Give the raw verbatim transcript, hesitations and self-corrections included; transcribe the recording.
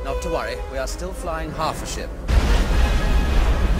Not to worry, we are still flying half a ship.